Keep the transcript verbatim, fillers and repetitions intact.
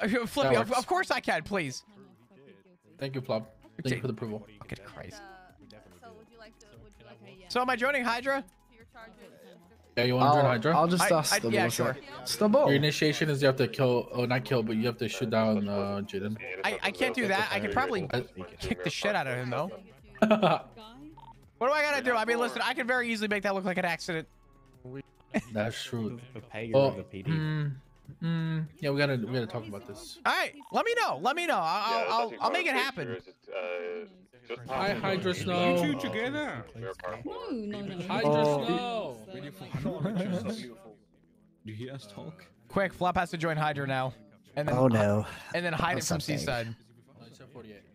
Uh, Flippy, of, of course I can, please. Thank you, Flop. Thank you for the approval. Fucking Christ. So would you like to? Would you like a yes? So am I joining Hydra? Yeah, you want to join Hydra? I'll just I- ask I- them. yeah, what's sure. up. Stubble. Your initiation is you have to kill, oh, not kill, but you have to shoot down uh, Jaden. I, I can't do that. I can probably kick the shit out of him, though. What do I gotta do? I mean, listen, I can very easily make that look like an accident. That's true. The pay Oh, of the P D. mm, mm, yeah, we gotta we gotta talk about this. All right, let me know. Let me know. I'll I'll, I'll, I'll make it happen. Hi, Hydra Snow. You two together. No, no, no. Hydra Oh. Snow. Do you hear us talk? Quick, Flop has to join Hydra now, and then Oh no. and then hide it What's from up, gang? Seaside. forty-eight.